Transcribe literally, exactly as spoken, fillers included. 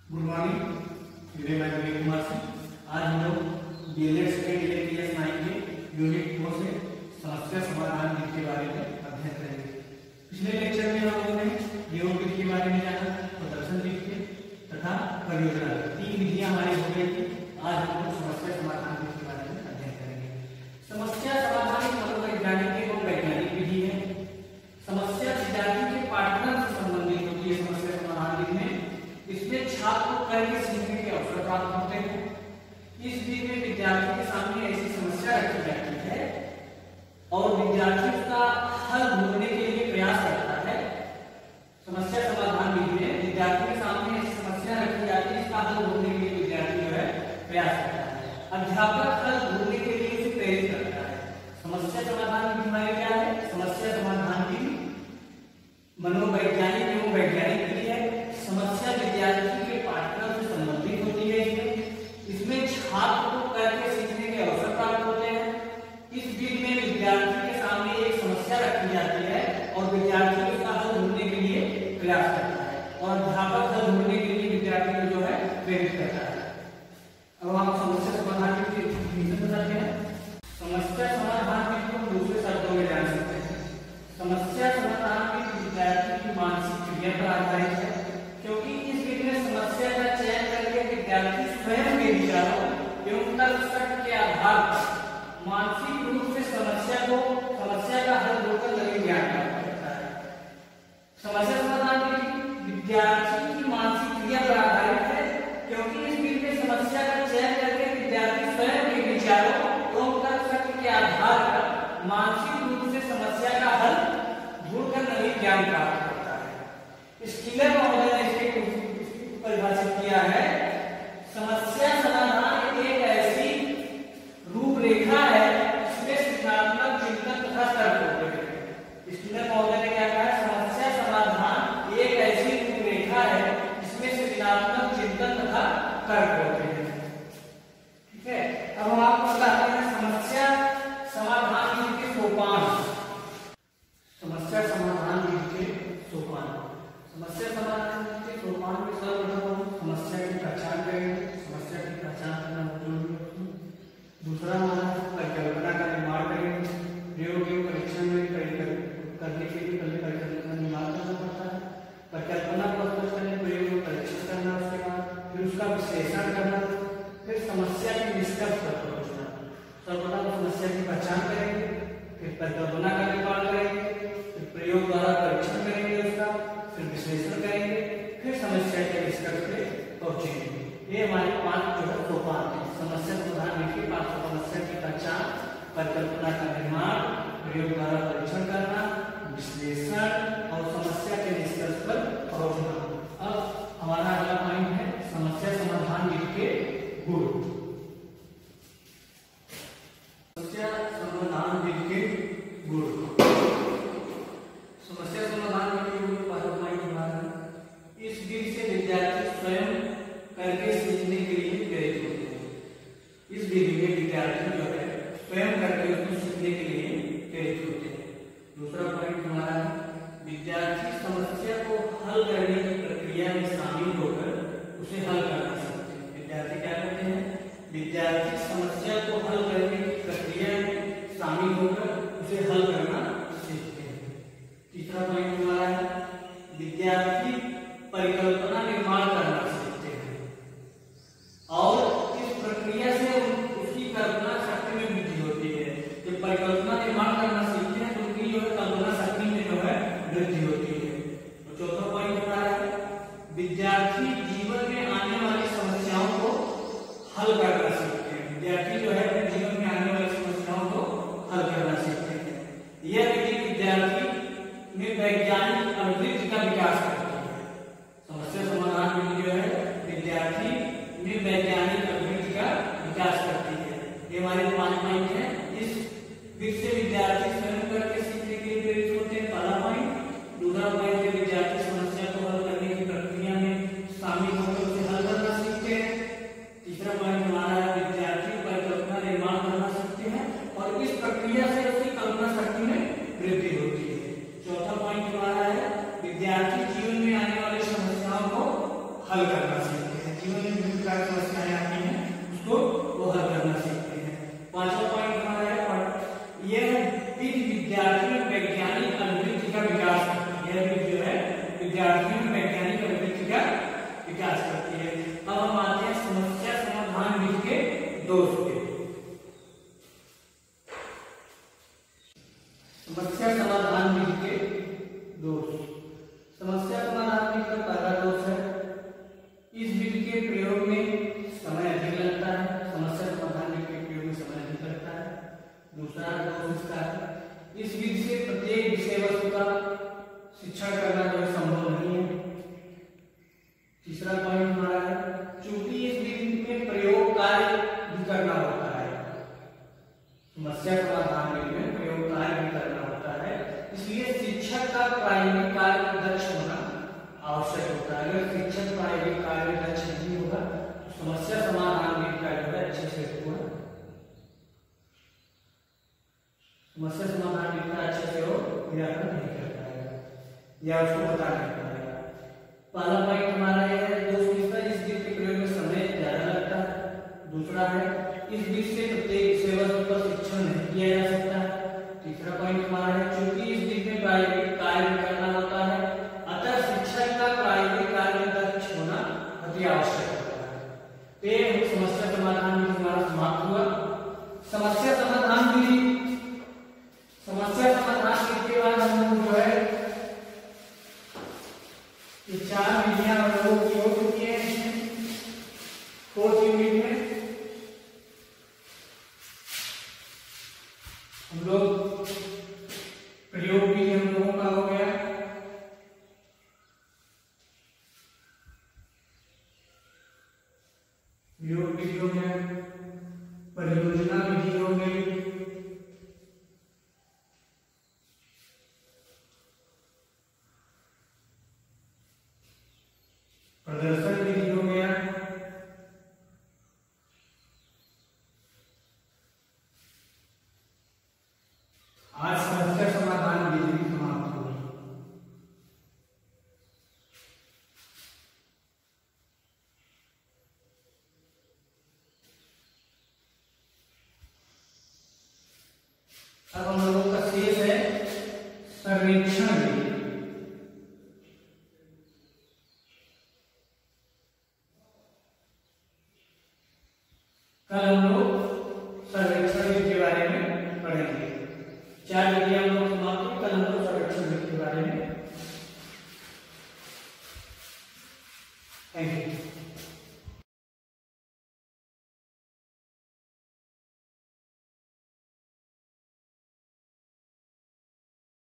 Good morning, मेरे नाम विवेक कुमार सिंह। आज हम लोग डीएलएड सेकेंड ईयर के एस नाइन के यूनिट दो से समस्या समाधान विधि के बारे में अध्ययन करेंगे। पिछले लेक्चर में हम लोगों ने नियोग विधि के बारे में जाना, प्रदर्शन विधि तथा परियोजना, तीन विधियां हमारी हो गई थी। आज हम लोग समस्या समाधान विधि के बारे में अध्ययन करेंगे। समस्या समाधान एक मनोवैज्ञानिक एवं वैज्ञानिक विधि है। समस्या विद्यार्थी के पाठ्यक्रम से संबंधित होती है। समस्या समाधान विधि में इसमें छात्र को करके सीखने के अवसर प्राप्त होते हैं। इस विधि में विद्यार्थी के सामने ऐसी समस्या रखी जाती है और विद्यार्थी उसका हल ढूंढने के लिए प्रयास करता है। समस्या समाधान विधि में विद्यार्थी के सामने ऐसी समस्या रखी जाती है, इसका हल ढूंढने के लिए विद्यार्थी जो है प्रयास करता है। अध्यापक हल ढूंढने के लिए उसे प्रेरित करता है। समस्या समाधान विधि हमारी क्या है? समस्या समाधान विधि मनोवैज्ञानिक एवं वैज्ञानिक विधि है। समस्या विद्यार्थी के पाठ्यक्रम से संबंधित होती है। इसमें इसमें छात्र को करके सीखने के अवसर प्राप्त होते हैं। इस विधि में विद्यार्थी के सामने एक समस्या रखी जाती है और विद्यार्थी उसका हल ढूंढने के लिए प्रयास करता है और अध्यापक हल ढूंढने के लिए विद्यार्थी को जो है प्रेरित करता है। अब हम समस्या समाधान की डिफिनेशन बताते हैं। समस्या समाधान विधि को दूसरे शब्दों में जान सकते हैं। समस्या समाधान विधि विद्यार्थी की मानसिक क्रिया पर आधारित है, क्योंकि इस विधि में समस्या का चयन करके विद्यार्थी स्वयं के विचारों एवं तर्क के आधार पर मानसिक रूप से समस्या को समस्या का हल ढूंढकर नवीन ज्ञान प्राप्त करता है। समस्या समाधान विधि विद्यार्थी की मानसिक क्रिया पर आधारित है, क्योंकि इस विधि में समस्या का चयन करके विद्यार्थी स्वयं के विचारों एवं तर्क के आधार पर मानसिक रूप से समस्या का हल ढूंढकर नवीन ज्ञान प्राप्त करता है। स्किलर महोदय ने इसकी परिभाषित किया है, समस्या समाधान एक ऐसी रूपरेखा है जिसमें सृजनात्मक चिंतन तथा तर्क होते हैं। स्किलर महोदय ने क्या कहा? समस्या समाधान एक ऐसी रूपरेखा है जिसमें सृजनात्मक चिंतन तथा तर्क होते हैं। ठीक है, अब हम आपको बताते हैं समस्या समाधान विधि के सोपान। समस्या समाधान विधि के सोपान। समस्या समाधान के सोपान में सर्वप्रथम समस्या की पहचान करेंगे। समस्या की पहचान करना जरूरी है। दूसरा हमारा परिकल्पना का निर्माण करेंगे। प्रयोग एवं परीक्षण में करने के लिए पहले परिकल्पना का निर्माण करना पड़ता है। परिकल्पना को स्पष्ट करने प्रयोग एवं परीक्षण करना, उसके बाद फिर उसका विश्लेषण करना, फिर समस्या के निष्कर्ष पर पहुंचना। सर्वप्रथम समस्या की पहचान करेंगे, फिर परिकल्पना का निर्माण करेंगे, फिर प्रयोग द्वारा परीक्षण करेंगे उसका, फिर विश्लेषण करेंगे, फिर समस्या के निष्कर्ष पे पहुंचेंगे। ये हमारे पांच जो है सोपान है। समस्या समाधान विधि के पांच समस्या की पहचान, परिकल्पना का निर्माण, प्रयोग द्वारा परीक्षण करना, विश्लेषण और समस्या के निष्कर्ष पर पहुंचना। अब हमारा अगला पॉइंट है समस्या समाधान विधि के गुण। समस्या समाधान विधि के गुण। समस्या समाधान विधि के गुण पहला पॉइंट हमारा है, इस विधि से विद्यार्थी स्वयं करके सीखने के लिए प्रेरित होते हैं। इस विधि में विद्यार्थी जो है स्वयं करके उसको सीखने के लिए प्रेरित होते हैं। दूसरा पॉइंट हमारा है, विद्यार्थी समस्या को हल करने की प्रक्रिया में शामिल होकर उसे हल करना सीखते हैं। विद्यार्थी क्या करते हैं? विद्यार्थी समस्या को हल करने की प्रक्रिया में शामिल होकर उसे हल करना सीखते हैं। तीसरा पॉइंट हमारा है, विद्यार्थी परिकल्पना निर्माण करना सीखते हैं और इस प्रक्रिया से उसकी कल्पना शक्ति में वृद्धि होती है। जब परिकल्पना निर्माण करना सीखते हैं तो उनकी जो है कल्पना शक्ति में जो है वृद्धि होती है। तो चौथा पॉइंट हमारा है, विद्यार्थी जीवन में आने वाली समस्याओं को हल करना सीखते हैं। विद्यार्थी जो है अपने जीवन में आने वाली समस्याओं को हल करना सीखते हैं। यह विधि विद्यार्थी में वैज्ञानिक अनुभूति का विकास करती है। समस्या समाधान विधि जो है विद्यार्थी में वैज्ञानिक अनुभूति का विकास करती है। ये हमारे पांच पॉइंट हैं। इस विधि से विद्यार्थी स्वयं करके सीखने के लिए प्रेरित होते हैं, पहला पॉइंट। दूसरा पॉइंट है, विद्यार्थी समस्या को हल करने की प्रक्रिया में शामिल होकर उसे हल करना सीखते हैं। तीसरा पॉइंट हमारा है, विद्यार्थी परिकल्पना निर्माण करना सीखते हैं और इस प्रक्रिया से उसकी कल्पना शक्ति में वृद्धि होती है। चौथा पॉइंट हमारा है, विद्यार्थी जीवन विद्यार्थियों में वैज्ञानिक अभिव्यक्ति का विकास करती है। अब हम आते हैं समस्या समाधान विधि के दोष पे। समस्या समाधान विधि के दोष। समस्या समाधान विधि का पहला दोष है इस विधि के प्रयोग में समय अधिक लगता है। समस्या समाधान विधि के प्रयोग में समय अधिक लगता है। दूसरा दोष इसका है इस विधि से प्रत्येक विषय वस्तु का शिक्षण करना जो है संभव नहीं है। तीसरा पॉइंट हमारा है चूंकि इस विधि में प्रयोग कार्य भी करना होता है, समस्या समाधान विधि में प्रयोग कार्य भी करना होता है, इसलिए शिक्षक का प्रायोगिक कार्य में दक्ष होना आवश्यक होता है। अगर शिक्षक प्रायोगिक कार्य में दक्ष नहीं होगा तो समस्या समाधान विधि का जो है अच्छे से होगा समस्या समाधान विधि का अच्छे से हो निराकरण नहीं कर पाएगा या उसको बता नहीं पाएगा। पहला पॉइंट हमारा यह है दोष किसका इस विधि के प्रयोग में समय ज्यादा लगता है। दूसरा है इस विधि से प्रत्येक विषय वस्तु पर शिक्षण नहीं किया जा सकता है। तीसरा पॉइंट हमारा है क्योंकि इस विधि में प्रायोगिक कार्य करना होता है अतः शिक्षक का प्रायोगिक कार्य में दक्ष होना अति आवश्यक होता है। तो समस्या समाधान विधि हमारा समाप्त हुआ। समस्या समाधान विधि समस्या समाधान विधि के बाद हम लोग जो है ये चार विधियां हम लोग की हो चुकी है फोर्थ यूनिट में। हम लोग प्रयोग विधि हम लोगों का हो गया, प्रयोग विधि हो गया, परियोजना विधि हो गई, प्रदर्शन विधि हो गया, आज समस्या समाधान विधि भी समाप्त होगी। अब हम लोगों का शेष है सर्वेक्षण विधि। कल हम लोग सर्वेक्षण विधि के बारे में पढ़ेंगे। चार विधियां हम लोग समाप्त हुई, कल हम लोग सर्वेक्षण विधि के बारे में। Thank you.